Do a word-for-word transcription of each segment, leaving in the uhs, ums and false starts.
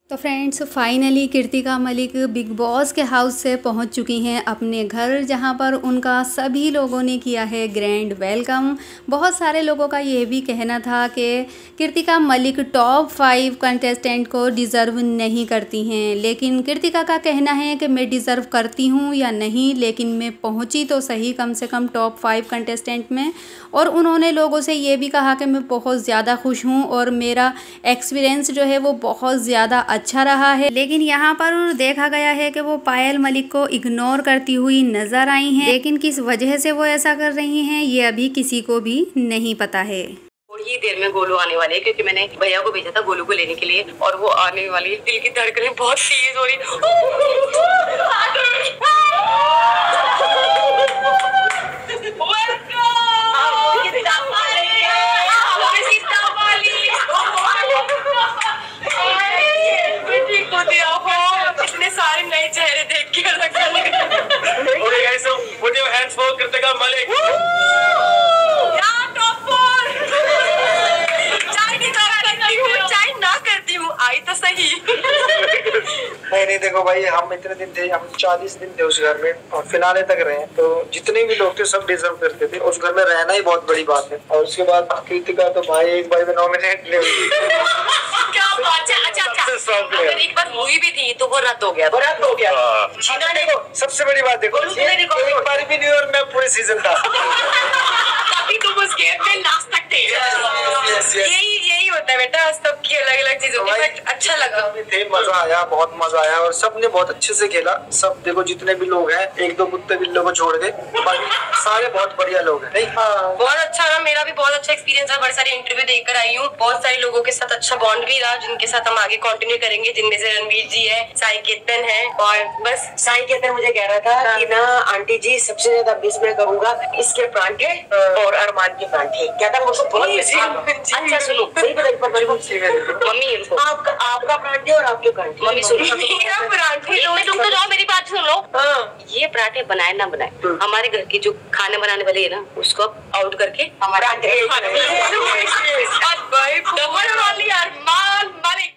तो friends finally Kritika Malik Bigg Boss के house से पहुंच चुकी हैं अपने घर, जहां पर उनका सभी लोगों ने किया है ग्रैंड वेलकम। बहुत सारे लोगों का ये भी कहना था कि Kritika Malik top five contestant को डिज़र्व नहीं करती हैं, लेकिन कृतिका का कहना है कि मैं डिज़र्व करती हूं या नहीं, लेकिन मैं पहुंची तो सही कम से कम टॉप फाइव कंटेस्टेंट में। और उन्होंने लोगों से ये भी कहा कि मैं बहुत ज़्यादा खुश हूँ और मेरा एक्सपीरियंस जो है वो बहुत ज़्यादा अच्छा रहा है। लेकिन यहाँ पर देखा गया है कि वो पायल मलिक को इग्नोर करती हुई नजर आई हैं, लेकिन किस वजह से वो ऐसा कर रही हैं ये अभी किसी को भी नहीं पता है। थोड़ी देर में गोलू आने वाले हैं, क्योंकि मैंने भैया को भेजा था गोलू को लेने के लिए और वो आने वाली है। दिल की धड़कनें बहुत तेज हो रही। इतने सारे नए चेहरे देख के कृतिका मलिक चाय ना करती हूँ, आई तो सही। नहीं नहीं देखो भाई, हम इतने दिन थे, हम चालीस दिन थे उस घर में और फिनाले तक रहे, तो जितने भी लोग थे सब डिजर्व करते थे। उस घर में रहना ही बहुत बड़ी बात है। और उसके बाद कृतिका तो भाई एक बार में नॉमिनेट ले हुई। क्या बात है। अच्छा अच्छा, अगर एक बार हुई भी थी तो वो रद्द हो गया, रद्द हो गया। जीना देखो, सबसे बड़ी बात देखो, एक बार भी नहीं और मैं पूरे सीजन था। तभी तुम उस गेम में नाच सकते। यही यही होता है बेटा, सबकी अलग अलग चीजों की, बट अच्छा लगा। थे, मजा आया, बहुत मजा आया और सबने बहुत अच्छे से खेला। सब देखो जितने भी लोग हैं, एक दो कुत्ते बिल्लों को छोड़ के बाकी सारे बहुत बढ़िया लोग हैं। नहीं हाँ, बहुत अच्छा रहा, मेरा भी बहुत अच्छा एक्सपीरियंस रहा। बड़े सारे इंटरव्यू देकर आई हूँ, बहुत सारे लोगों के साथ अच्छा बॉन्ड भी रहा, जिनके साथ हम आगे कंटिन्यू करेंगे, जिनमें से रणवीर जी है, साई केतन है। और बस साई केतन मुझे कह रहा था कि ना आंटी जी सबसे ज्यादा मिस मैं करूंगा इसके परांठे और अरमान के परांठे। क्या था मुझको बहुत अच्छा। सुनो मम्मी, आपका आपका परांठे और आपके परांठे। मम्मी सुनो, मेरा परांठे तुम तो जाओ, मेरी बात सुन लो। हाँ, ये पराठे बनाए ना बनाए, हमारे घर की जो खाने बनाने वाले है ना, उसको आउट करके हमारे अरमान मलिक।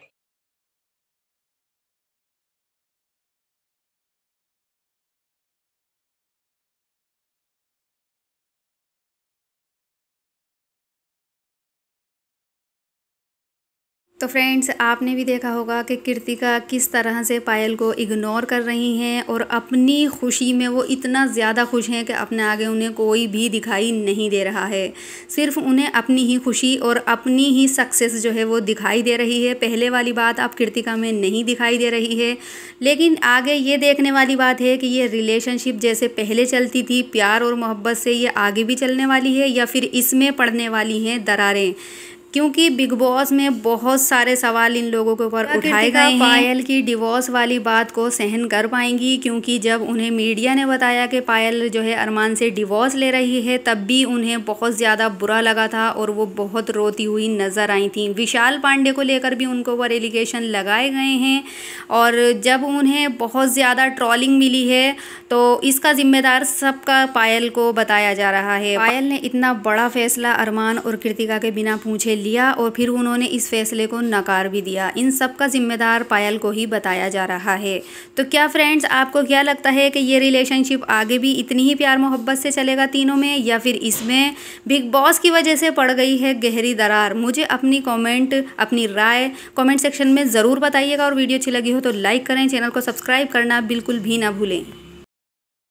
तो फ्रेंड्स आपने भी देखा होगा कि कृतिका किस तरह से पायल को इग्नोर कर रही हैं और अपनी खुशी में वो इतना ज़्यादा खुश हैं कि अपने आगे उन्हें कोई भी दिखाई नहीं दे रहा है। सिर्फ उन्हें अपनी ही खुशी और अपनी ही सक्सेस जो है वो दिखाई दे रही है। पहले वाली बात अब कृतिका में नहीं दिखाई दे रही है। लेकिन आगे ये देखने वाली बात है कि ये रिलेशनशिप जैसे पहले चलती थी प्यार और मोहब्बत से, ये आगे भी चलने वाली है या फिर इसमें पड़ने वाली हैं दरारें, क्योंकि बिग बॉस में बहुत सारे सवाल इन लोगों के ऊपर उठाए गए हैं। पायल की डिवोर्स वाली बात को सहन कर पाएंगी, क्योंकि जब उन्हें मीडिया ने बताया कि पायल जो है अरमान से डिवोर्स ले रही है, तब भी उन्हें बहुत ज़्यादा बुरा लगा था और वो बहुत रोती हुई नज़र आई थी। विशाल पांडे को लेकर भी उनको ऊपर एलिगेशन लगाए गए हैं और जब उन्हें बहुत ज़्यादा ट्रोलिंग मिली है तो इसका जिम्मेदार सबका पायल को बताया जा रहा है। पायल ने इतना बड़ा फैसला अरमान और कृतिका के बिना पूछे लिया और फिर उन्होंने इस फैसले को नकार भी दिया। इन सब का जिम्मेदार पायल को ही बताया जा रहा है। तो क्या फ्रेंड्स आपको क्या लगता है कि ये रिलेशनशिप आगे भी इतनी ही प्यार मोहब्बत से चलेगा तीनों में, या फिर इसमें बिग बॉस की वजह से पड़ गई है गहरी दरार? मुझे अपनी कमेंट अपनी राय कमेंट सेक्शन में ज़रूर बताइएगा और वीडियो अच्छी लगी हो तो लाइक करें, चैनल को सब्सक्राइब करना बिल्कुल भी ना भूलें।